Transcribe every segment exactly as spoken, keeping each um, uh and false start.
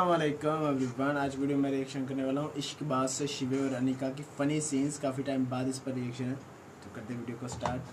अस्सलाम वालेकुम एवरीवन। आज वीडियो में रिएक्शन करने वाला हूँ इश्कबाज से शिवे और अनिका की फ़नी सीन्स। काफ़ी टाइम बाद इस पर रिएक्शन है, तो करते हैं वीडियो को स्टार्ट।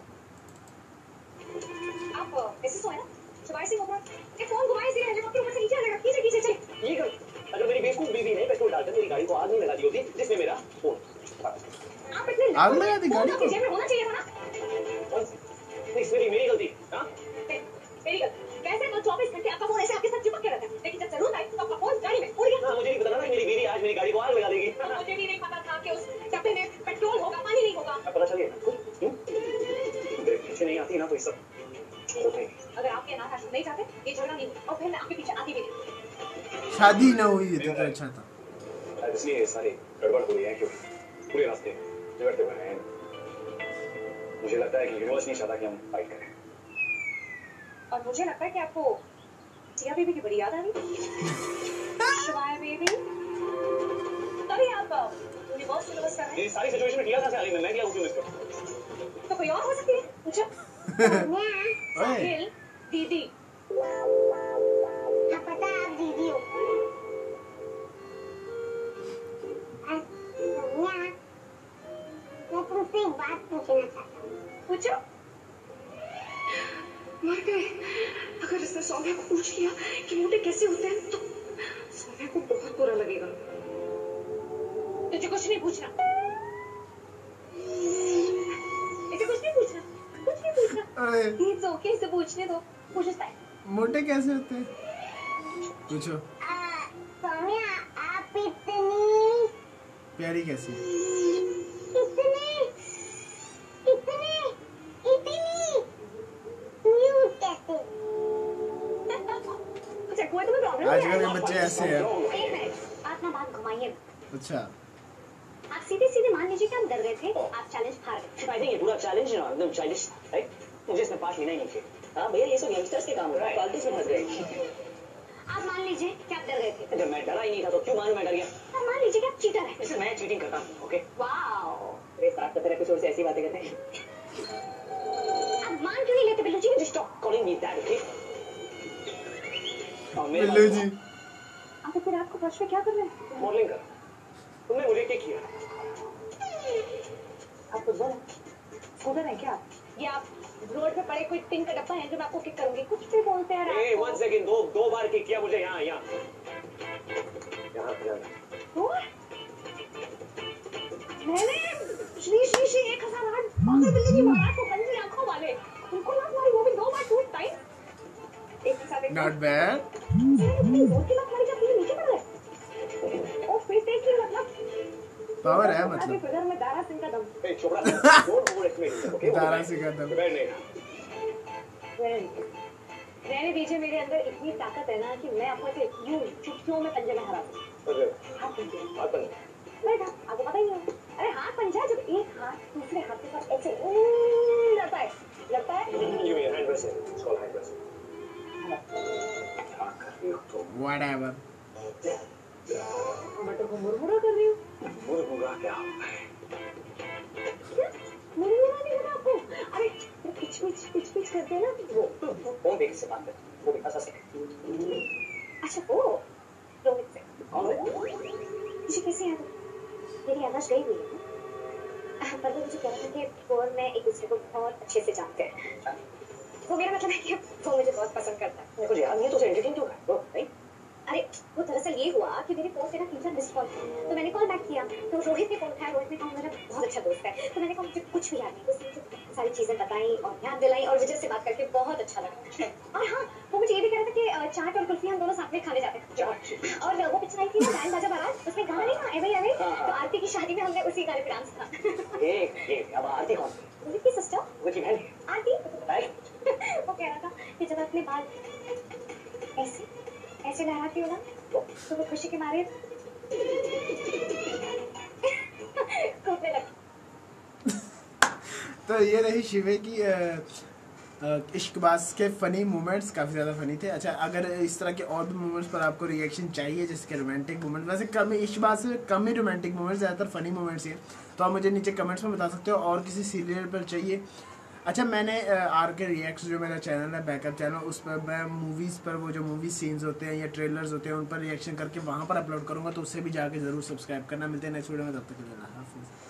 आप ऐसे सोए ना, सुबह से ऊपर ये फोन घुमाए से रहने को ऊपर से नीचे लगा, नीचे नीचे चल। ये कर, अगर मेरी बेवकूफ बीवी ने पेट्रोल डालकर मेरी गाड़ी को आग नहीं लगा दी होती जिसमें मेरा फोन। आप इतने आग लगा दी गाड़ी को? जेब में होना चाहिए था ना। नहीं, मेरी मेरी गलती। हां मेरी गलती कैसे? तो चौबीस घंटे आपका फोन ऐसे आपके साथ चिपक के रहता है, लेकिन जब जरूरत आई तो आपका फोन गाड़ी में उड़ गया। हां, मुझे नहीं पता था मेरी बीवी आज मेरी गाड़ी को आग लगा देगी। मुझे भी नहीं पता था कि उस डब्बे में पेट्रोल होगा, पानी नहीं होगा। अब पता चल गया। मेरे पीछे नहीं आती ना तो ये सब होता ही। अगर आपके अनाथ आश्रम नहीं जाते ये झगड़ा नहीं होता और फिर मैं आपके पीछे आती भी नहीं। शादी ना हुई तो तो अच्छा था। इसलिए सारे गड़बड़ हो रही है क्योंकि पूरे रास्ते झगड़ते हुए हैं। मुझे लगता है कि यूनिवर्स नहीं चाहता कि हम फाइट करें। और मुझे लगता है कि आपको टिया बेबी की बड़ी याद आ रही है। शिवाय बेबी, तभी आप यूनिवर्स से नमस्कार कर रहे हैं। ये सारी सिचुएशन में टिया कहां से आ रही है? मैं क्या हूं इसको? तो कोई और हो सकती है? पूछो। साहिल दीदी। हाँ, पता है आप दीदी हो। सोनिया, मैं तुमसे एक बात पूछना चाहता हूँ। पूछो। मर गए। अगर इसने सौम्या को पूछ लिया कि मोटे कैसे होते हैं तो सौम्या को बहुत बुरा लगेगा। तुझे कुछ नहीं पूछना, तुझे कुछ नहीं पूछना, कुछ नहीं पूछना। अरे इट्स ओके, इसे पूछने दो। पूछ सकता है। मोटे कैसे होते हैं? पूछो। आ, सोनिया, आप इतनी प्यारी कैसी? इतनी इतनी इतनी क्यूट कैसे? अच्छा, कोई तुम्हें प्रॉब्लम आजकल के बच्चे ऐसे हैं। एक मिनट, आप ना बात घुमाइए। अच्छा, आप सीधे सीधे मान लीजिए कि हम डर गए थे, आप चैलेंज हार गए। आई थिंक ये पूरा चैलेंज ना एकदम चाइल्डिश राइट। मुझे इसमें पास लेना ही नहीं चाहिए। हां भैया, ये सब यंगस्टर्स के काम हो रहा है, फालतू में फंस गए। आप मान लीजिए कि आप डर गए थे। जब मैं डरा ही नहीं था तो क्यों मानूं मैं डर गया? आप मान लीजिए कि आप चीटर हैं। जैसे मैं चीटिंग करता हूं। ओके, वाओ, मेरे साथ तेरे एपिसोड से ऐसी बातें करते हैं। आप मान क्यों नहीं लेते Billu ji? Stop calling me that. Okay, और मेरे बिल्लू जी आप फिर रात को फर्श पे क्या कर रहे हैं? मॉडलिंग कर। तुमने मुझे क्या किया? आप फुटबॉल है, स्कूटर है क्या? ये आप रोड पे पड़े कोई टिन का डब्बा है जो मैं आपको किक करूंगी? कुछ भी बोलते हैं ए रात वन सेकंड, दो दो बार किक किया मुझे। यहां यहां यहां पे को। मैंने श्री श्री श्री एक हजार आठ पागल बिल्ली जी महाराज को बंदी आंखों वाले उनको ना मारी, वो भी दो बार टू टाइम एक साथ। Not bad. इतनी जोर की मारी जब ये नीचे पड़ गए। और फिर देखिए मतलब पावर है अभी मतलब। फिगर में दारा सिंह का दम। ए छोड़ा don't overestimate. Okay, Dara Singh का दम। बैठ नहीं। रहने दीजिए, मेरे अंदर इतनी ताकत है ना कि मैं आपको ऐसे यूं चुटकियों में पंजे में हरा सकती हूं। हाथ पंजे, हाथ पंजे। नहीं था, आपको पता ही नहीं है। अरे हाथ पंजा जब एक हाथ दूसरे हाथ के साथ ऐसे ऊं लड़ता है, लड़ता है। You mean hand press? It's called hand press. हां कर रही हो तो व्हाटएवर। मटर को मुरमुरा कर रही हूँ। मुरमुरा क्या? मुरमुरा नहीं पता आपको? अरे पिच पिच पिच पिच करते हैं ना वो। कौन बेटी से बात करती? वो भी ऐसा से। अच्छा वो रोहित से। मुझे कैसे याद है? मेरी आवाज गई हुई है, पर वो मुझे कह रहा था कि वो और मैं एक दूसरे को बहुत अच्छे से जानते हैं। वो मेरा मतलब है कि वो मुझे बहुत पसंद करता है। मेरे को याद नहीं है तो उसे एंटरटेन क्यों कर? नहीं, अरे वो दरअसल ये हुआ कि मेरे फोन पे ना तीन चार मिस कॉल थे, तो मैंने कॉल बैक किया तो रोहित ने फोन उठाया। रोहित ने कहा मेरा बहुत अच्छा दोस्त है, तो मैंने कहा मुझे कुछ भी याद नहीं। उसने मुझे सारी चीजें बताई और ध्यान दिलाई और मुझे उससे बात करके बहुत अच्छा लगा। और हाँ, वो मुझे ये भी कह रहा था कि चाट और कुल्फी हम दोनों साथ में खाने जाते हैं। और वो पिक्चर आई थी ना बैंड बाजा बारात, उसमें गाना नहीं था एवे एवे, तो आरती की शादी में हमने उसी गाने पे डांस था। ये ये अब आरती कौन? रोहित की सिस्टर वो की बहन है। आरती। राइट। वो कह रहा था कि जब अपने बाल ऐसे ऐसे लहराती हो ना तो वो खुशी के मारे कूदने लगी। तो ये रही शिवे की इश्कबाज के फ़नी मोमेंट्स, काफ़ी ज़्यादा फ़नी थे। अच्छा, अगर इस तरह के और भी मोमेंट्स पर आपको रिएक्शन चाहिए, जैसे कि रोमांटिक मोमेंट, वैसे कम ही इश्कबाज से कम ही रोमांटिक मोमेंट्स, ज़्यादातर फ़नी मोमेंट्स हैं, तो आप मुझे नीचे कमेंट्स में बता सकते हो। और किसी सीरियल पर चाहिए अच्छा मैंने आर के रिएक्ट्स जो मेरा चैनल है बैकअप चैनल, उस पर मैं मूवीज़ पर वो जो मूवी सीन्स होते हैं या ट्रेलर्स होते हैं उन पर रिएक्शन करके वहाँ पर अपलोड करूँगा, तो उससे भी जाके ज़रूर सब्सक्राइब करना। मिलते हैं नेक्स्ट वीडियो में, तब तक के लिए हाफिज़।